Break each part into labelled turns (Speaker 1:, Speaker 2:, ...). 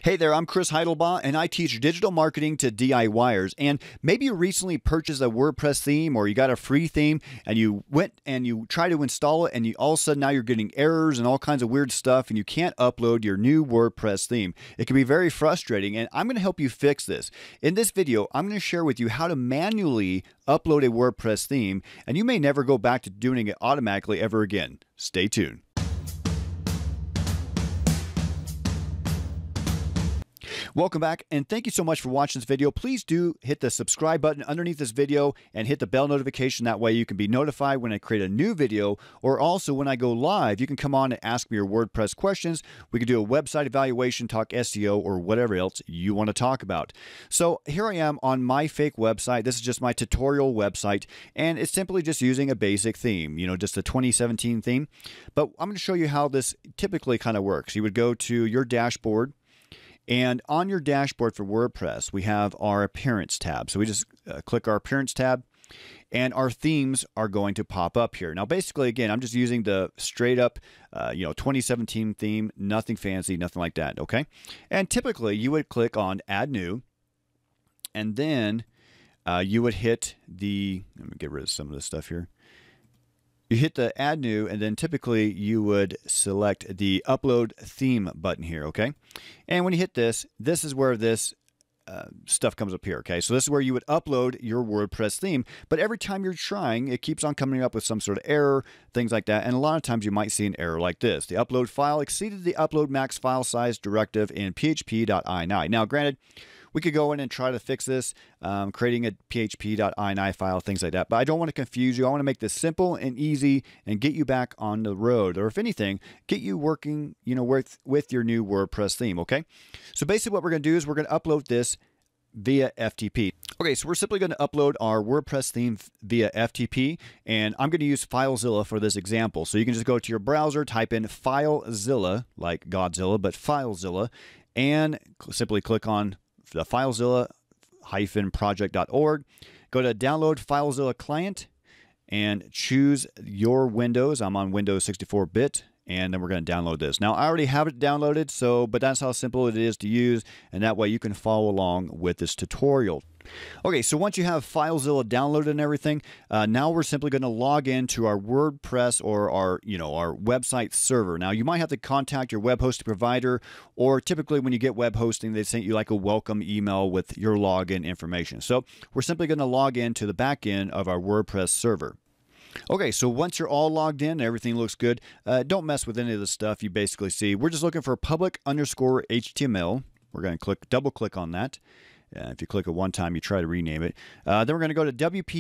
Speaker 1: Hey there, I'm Chris Heidelbaugh, and I teach digital marketing to DIYers. And maybe you recently purchased a WordPress theme or you got a free theme and you went and you try to install it and you all of a sudden now you're getting errors and all kinds of weird stuff and you can't upload your new WordPress theme. It can be very frustrating, and I'm going to help you fix this. In this video, I'm going to share with you how to manually upload a WordPress theme, and you may never go back to doing it automatically ever again. Stay tuned. Welcome back, and thank you so much for watching this video. Please do hit the subscribe button underneath this video and hit the bell notification. That way you can be notified when I create a new video, or also when I go live, you can come on and ask me your WordPress questions. We can do a website evaluation, talk SEO, or whatever else you want to talk about. So here I am on my fake website. This is just my tutorial website, and it's simply just using a basic theme, just a 2017 theme. But I'm going to show you how this typically kind of works. You would go to your dashboard, and on your dashboard for WordPress, we have our Appearance tab. So we just click our Appearance tab, and our themes are going to pop up here. Now, basically, again, I'm just using the straight up, 2017 theme, nothing fancy, nothing like that, okay? And typically, you would click on Add New, and then you would hit the, let me get rid of some of this stuff here. You hit the Add New, and then typically you would select the Upload Theme button here, okay? And when you hit this, this is where this stuff comes up here, okay? So this is where you would upload your WordPress theme, but every time you're trying, it keeps on coming up with some sort of error, things like that, and a lot of times you might see an error like this. The upload file exceeded the upload max file size directive in php.ini. Now, granted, we could go in and try to fix this, creating a php.ini file, things like that. But I don't want to confuse you. I want to make this simple and easy and get you back on the road. Or if anything, get you working, with your new WordPress theme, okay? So basically what we're going to do is we're going to upload this via FTP. Okay, so we're simply going to upload our WordPress theme via FTP, and I'm going to use FileZilla for this example. So you can just go to your browser, type in FileZilla, like Godzilla, but FileZilla, and simply click on the FileZilla-project.org. Go to Download FileZilla Client and choose your Windows. I'm on Windows 64-bit, and then we're going to download this. Now, I already have it downloaded, but that's how simple it is to use, and that way you can follow along with this tutorial. Okay, so once you have FileZilla downloaded and everything, now we're simply going to log into our WordPress or our website server. Now, you might have to contact your web hosting provider, or typically when you get web hosting, they send you like a welcome email with your login information. So we're simply going to log into the back end of our WordPress server. Okay, so once you're all logged in and everything looks good, don't mess with any of the stuff you basically see. We're just looking for public_HTML. We're going to double click on that. If you click it one time, you try to rename it. Then we're going to go to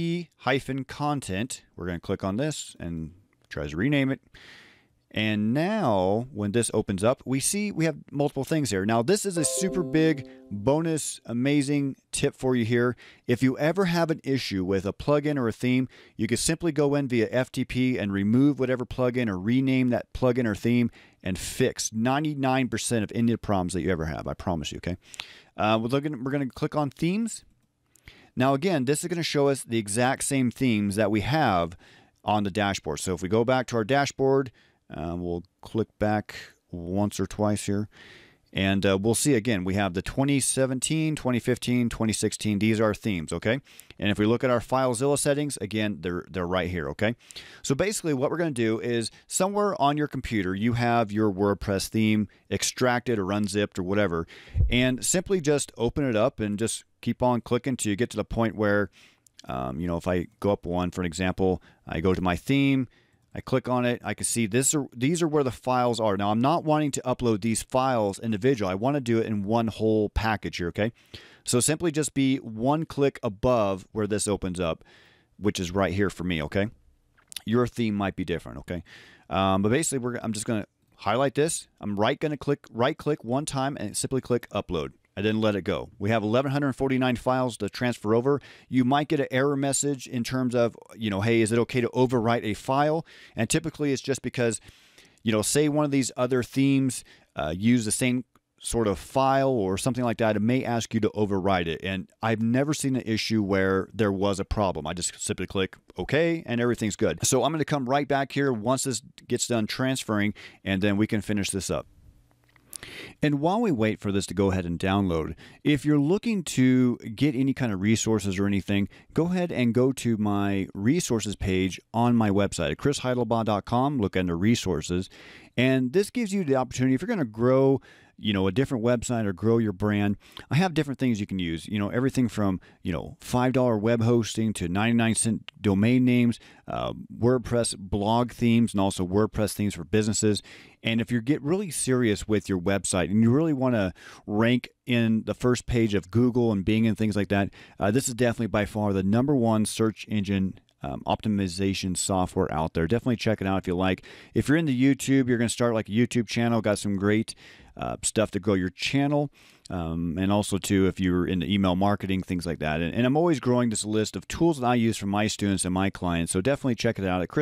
Speaker 1: WP-content. We're going to click on this and try to rename it. And now, when this opens up, we see we have multiple things here. Now, this is a super big bonus, amazing tip for you here. If you ever have an issue with a plugin or a theme, you can simply go in via FTP and remove whatever plugin or rename that plugin or theme and fix 99% of any problems that you ever have. I promise you, okay? We're going to click on Themes. Now, again, this is going to show us the exact same themes that we have on the dashboard. So if we go back to our dashboard, we'll click back once or twice here, and we'll see again, we have the 2017, 2015, 2016. These are our themes, okay? And if we look at our FileZilla settings, again, they're right here, okay? So basically what we're going to do is somewhere on your computer, you have your WordPress theme extracted or unzipped or whatever, and simply just open it up and just keep on clicking till you get to the point where, if I go up one, for an example, I go to my theme, I click on it, I can see these are where the files are. Now, I'm not wanting to upload these files individually. I want to do it in one whole package here, okay? So simply just be one click above where this opens up, which is right here for me, okay? Your theme might be different, okay? But basically, I'm just going to highlight this. I'm right click one time and simply click Upload. I didn't let it go. We have 1,149 files to transfer over. You might get an error message in terms of, hey, is it okay to overwrite a file? And typically it's just because, say one of these other themes use the same sort of file or something like that, it may ask you to overwrite it. And I've never seen an issue where there was a problem. I just simply click OK and everything's good. So I'm going to come right back here once this gets done transferring, and then we can finish this up. And while we wait for this to go ahead and download, if you're looking to get any kind of resources or anything, go ahead and go to my resources page on my website at chrisheidelbaugh.com. Look under resources. And this gives you the opportunity, if you're going to grow a different website or grow your brand, I have different things you can use. Everything from, $5 web hosting to 99-cent domain names, WordPress blog themes, and also WordPress themes for businesses. And if you get really serious with your website and you really want to rank in the first page of Google and Bing and things like that, this is definitely by far the #1 search engine optimization software out there. Definitely check it out if you like. If you're into YouTube, you're going to start like a YouTube channel. Got some great stuff to grow your channel. And also, too, if you're into email marketing, things like that. And I'm always growing this list of tools that I use for my students and my clients. So definitely check it out at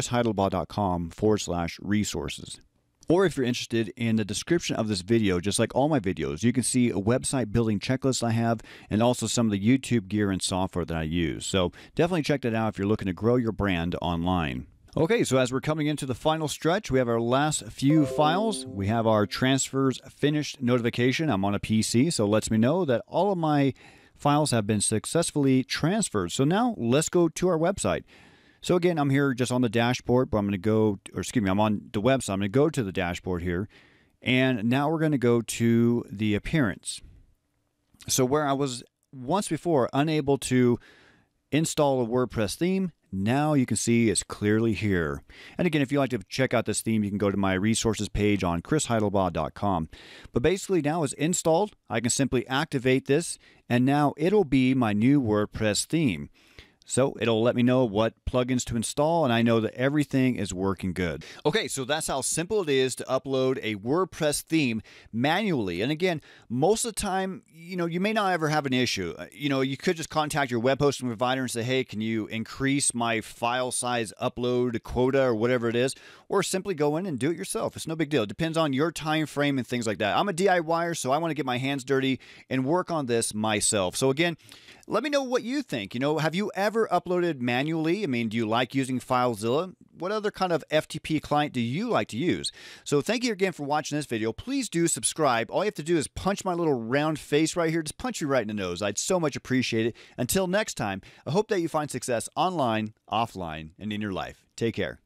Speaker 1: chrisheidelbaugh.com/resources. Or if you're interested, in the description of this video, just like all my videos, you can see a website building checklist I have and also some of the YouTube gear and software that I use. So definitely check that out if you're looking to grow your brand online. Okay, so as we're coming into the final stretch, we have our last few files. We have our transfers finished notification. I'm on a PC, so it lets me know that all of my files have been successfully transferred. So now let's go to our website. So again, I'm here just on the dashboard, but I'm on the website. I'm going to go to the dashboard here. And now we're going to go to the appearance. So where I was once before unable to install a WordPress theme, now you can see it's clearly here. And again, if you'd like to check out this theme, you can go to my resources page on chrisheidelbaugh.com. But basically now it's installed. I can simply activate this, and now it'll be my new WordPress theme. So it'll let me know what plugins to install, and I know that everything is working good. Okay, so that's how simple it is to upload a WordPress theme manually. And again, most of the time, you may not ever have an issue. You could just contact your web hosting provider and say, hey, can you increase my file size upload quota or whatever it is, or simply go in and do it yourself. It's no big deal. It depends on your time frame and things like that. I'm a DIYer, so I want to get my hands dirty and work on this myself. So again, let me know what you think. Have you ever uploaded manually? I mean, do you like using FileZilla? What other kind of FTP client do you like to use? So thank you again for watching this video. Please do subscribe. All you have to do is punch my little round face right here. Just punch you right in the nose. I'd so much appreciate it. Until next time, I hope that you find success online, offline, and in your life. Take care.